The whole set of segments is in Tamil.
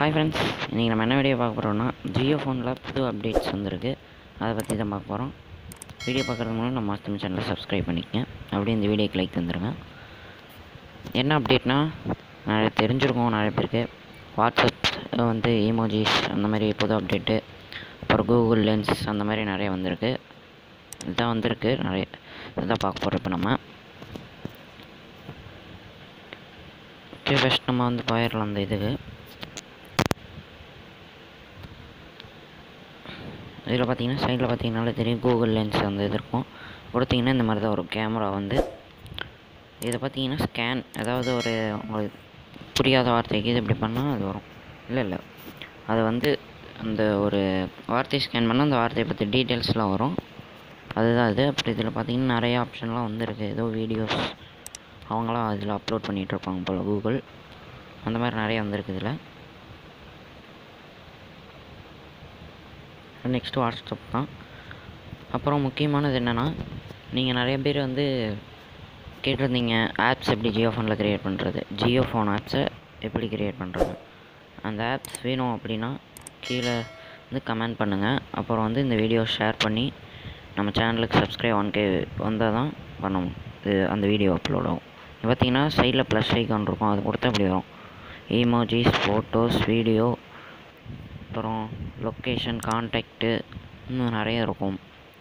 ஹாய் ஃப்ரெண்ட்ஸ், இன்றைக்கி நம்ம என்ன வீடியோ பார்க்க போகிறோம்னா ஜியோ ஃபோனில் புது அப்டேட்ஸ் வந்திருக்கு. அதை பற்றி தான் பார்க்க போகிறோம். வீடியோ பார்க்குறது மூலம் நம்ம மாஸ்டர் சேனலை சப்ஸ்கிரைப் பண்ணிக்கங்க. அப்படியே இந்த வீடியோக்கு லைக் தந்துடுங்க. என்ன அப்டேட்னா, நிறைய தெரிஞ்சிருக்கோம் நிறைய பேருக்கு. வாட்ஸ்அப் வந்து இமோஜிஸ் அந்த மாதிரி புது அப்டேட்டு, அப்புறம் கூகுள் லென்ஸ் அந்த மாதிரி நிறைய வந்திருக்கு. இதுதான் வந்திருக்கு நிறைய. இதுதான் பார்க்க போகிறோம் இப்போ நம்ம. ஓகே, ஃபஸ்ட் நம்ம வந்து போயிடலாம் அந்த இதுக்கு. இதில் பார்த்தீங்கன்னா சைடில் பார்த்தீங்கன்னாலே தெரியும், கூகுள் லென்ஸ் அந்த இது இருக்கும். கொடுத்தீங்கன்னா இந்த மாதிரி தான் ஒரு கேமரா வந்து. இதை பார்த்தீங்கன்னா ஸ்கேன், அதாவது ஒரு உங்களுக்கு புரியாத வார்த்தைக்கு இது இப்படி பண்ணால் அது வரும். இல்லை அது வந்து அந்த ஒரு வார்த்தையை ஸ்கேன் பண்ணால் அந்த வார்த்தையை பற்றி டீட்டெயில்ஸ்லாம் வரும். அதுதான் இது. அப்படி இதில் பார்த்தீங்கன்னா நிறைய ஆப்ஷன்லாம் வந்துருக்கு. ஏதோ வீடியோஸ் அவங்களாம் அதில் அப்லோட் பண்ணிகிட்ருப்பாங்க போல், கூகுள் அந்த மாதிரி நிறைய வந்திருக்கு இதில். நெக்ஸ்ட்டு வாட்ஸ்அப் தான். அப்புறம் முக்கியமானது என்னென்னா, நீங்கள் நிறைய பேர் வந்து கேட்டிருந்தீங்க ஆப்ஸ் எப்படி ஜியோ ஃபோனில் க்ரியேட் பண்ணுறது, ஜியோ ஃபோன் ஆப்ஸை எப்படி க்ரியேட் பண்ணுறது. அந்த ஆப்ஸ் வேணும் அப்படின்னா கீழே வந்து கமெண்ட் பண்ணுங்கள். அப்புறம் வந்து இந்த வீடியோ ஷேர் பண்ணி நம்ம சேனலுக்கு சப்ஸ்கிரைப் 1K வந்தால் தான் பண்ணணும். இது அந்த வீடியோ அப்லோட் ஆகும். பார்த்திங்கன்னா சைடில் ப்ளஸ் ஐக்கான் இருக்கும், அது கொடுத்தா அப்படி வரும். இமோஜிஸ், ஃபோட்டோஸ், வீடியோ, அப்புறம் லொக்கேஷன், கான்டாக்டு, இன்னும் நிறைய இருக்கும்.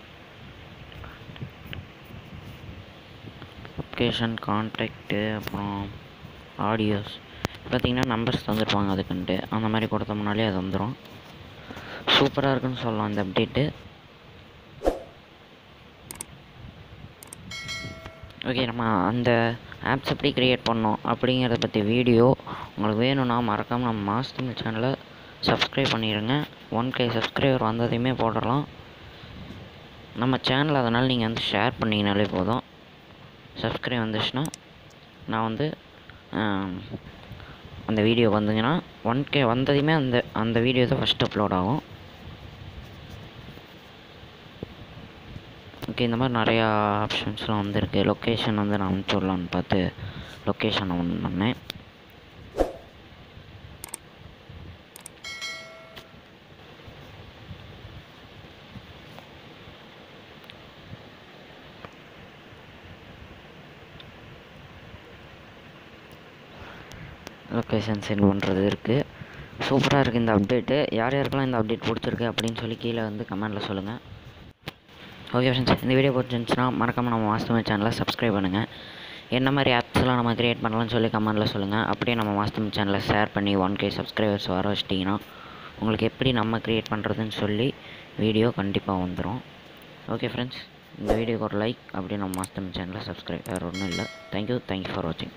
லொக்கேஷன், கான்டாக்டு, அப்புறம் ஆடியோஸ் பார்த்திங்கன்னா நம்பர்ஸ் தந்துருப்பாங்க அதுக்குன்ட்டு. அந்த மாதிரி கொடுத்தோம்னாலே அது வந்துடும். சூப்பராக இருக்குன்னு சொல்லலாம் இந்த அப்டேட்டு. ஓகே, நம்ம அந்த ஆப்ஸ் எப்படி க்ரியேட் பண்ணோம் அப்படிங்கிறத பற்றி வீடியோ உங்களுக்கு வேணும்னா மறக்காமல் நம்ம மாஸ்டர் சேனலை சப்ஸ்கிரைப் பண்ணிடுங்க. 1K சப்ஸ்கிரைபர் வந்ததையுமே போடலாம் நம்ம சேனல். அதனால் நீங்கள் வந்து ஷேர் பண்ணிங்கனாலே போதும். சப்ஸ்கிரைப் வந்துச்சுன்னா நான் வந்து அந்த வீடியோ வந்தீங்கன்னா 1K வந்ததையுமே அந்த வீடியோ தான் ஃபஸ்ட்டு அப்லோட் ஆகும். ஓகே, இந்த மாதிரி நிறையா ஆப்ஷன்ஸ்லாம் வந்துருக்கு. லொக்கேஷன் வந்து நான் சொல்லலான்னு பார்த்து லொக்கேஷன் ஒன்று பண்ணேன். லொக்கேஷன் சென்ட் பண்ணுறது இருக்குது. சூப்பராக இருக்குது இந்த அப்டேட்டு. யார் யாருக்கெல்லாம் இந்த அப்டேட் பிடிச்சிருக்கு அப்படின்னு சொல்லி கீழே வந்து கமெண்ட்டில் சொல்லுங்கள். ஓகே ஃப்ரெண்ட்ஸ், இந்த வீடியோ பிடிச்சிருந்துச்சுன்னா மறக்காமல் நம்ம மாஸ்டர் சேனலை சப்ஸ்கிரைப் பண்ணுங்கள். என்ன மாதிரி ஆப்ஸ்லாம் நம்ம க்ரியேட் பண்ணலாம்னு சொல்லி கமெண்ட்டில் சொல்லுங்கள். அப்படியே நம்ம மாஸ்டர் சேனலை ஷேர் பண்ணி 1K சப்ஸ்கிரைபர்ஸ் வர வச்சிட்டிங்கன்னா உங்களுக்கு எப்படி நம்ம க்ரியேட் பண்ணுறதுன்னு சொல்லி வீடியோ கண்டிப்பாக வந்துடும். ஓகே ஃப்ரெண்ட்ஸ், இந்த வீடியோக்கு ஒரு லைக், அப்படியே நம்ம மாஸ்டர் சேனலை சப்ஸ்கிரைப். வேறு ஒன்றும் இல்லை. தேங்க்யூ ஃபார் வாட்சிங்.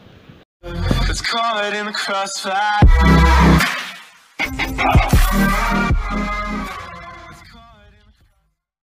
It's caught in the crossfire.